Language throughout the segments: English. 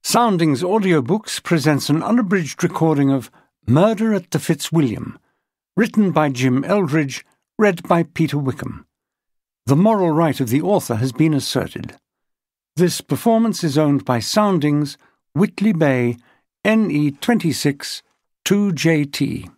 Soundings Audiobooks presents an unabridged recording of Murder at the Fitzwilliam, written by Jim Eldridge, read by Peter Wickham. The moral right of the author has been asserted. This performance is owned by Soundings, Whitley Bay, NE 26 2JT.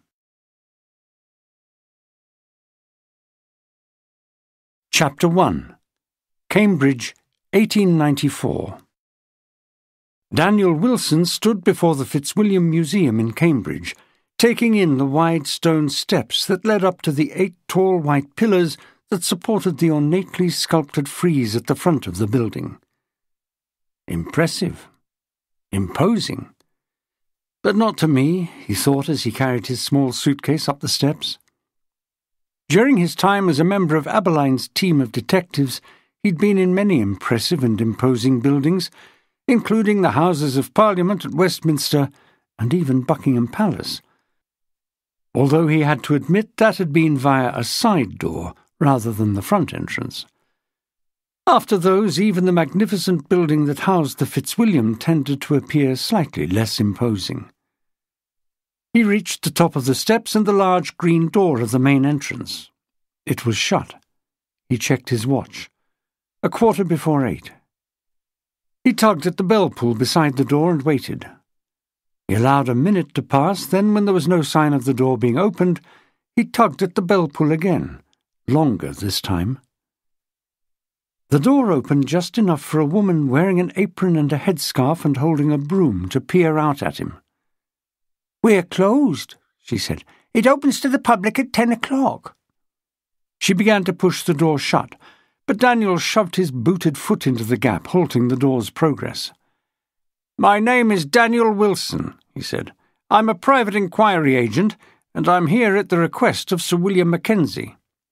Chapter 1. Cambridge, 1894. Daniel Wilson stood before the Fitzwilliam Museum in Cambridge, taking in the wide stone steps that led up to the 8 tall white pillars that supported the ornately sculpted frieze at the front of the building. Impressive. Imposing. But not to me, he thought as he carried his small suitcase up the steps. During his time as a member of Aberline's team of detectives, he'd been in many impressive and imposing buildings, including the Houses of Parliament at Westminster and even Buckingham Palace, although he had to admit that had been via a side door rather than the front entrance. After those, even the magnificent building that housed the Fitzwilliam tended to appear slightly less imposing. He reached the top of the steps and the large green door of the main entrance. It was shut. He checked his watch. 8:15. He tugged at the bell pull beside the door and waited. He allowed a minute to pass, then when there was no sign of the door being opened, he tugged at the bell pull again, longer this time. The door opened just enough for a woman wearing an apron and a headscarf and holding a broom to peer out at him. "We're closed," she said. "It opens to the public at 10 o'clock. She began to push the door shut, but Daniel shoved his booted foot into the gap, halting the door's progress. "My name is Daniel Wilson," he said. "I'm a private inquiry agent, and I'm here at the request of Sir William Mackenzie."